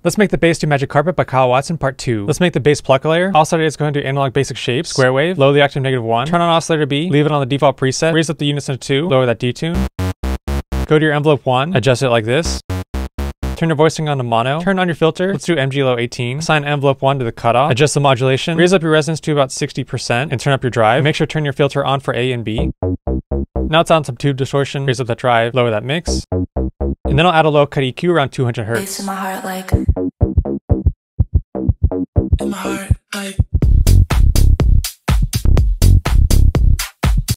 Let's make the bass do Magic Carpet by Kyle Watson Part 2. Let's make the bass pluck layer. Oscillator is going to do analog basic shapes, square wave, low the octave -1, turn on oscillator B, leave it on the default preset, raise up the unison to 2, lower that detune. Go to your envelope 1, adjust it like this. Turn your voicing on to mono, turn on your filter, let's do MG low 18, assign envelope 1 to the cutoff, adjust the modulation, raise up your resonance to about 60%, and turn up your drive. Make sure to turn your filter on for A and B. Now it's on some tube distortion, raise up that drive, lower that mix. And then I'll add a low cut EQ around 200 Hz. In my heart, like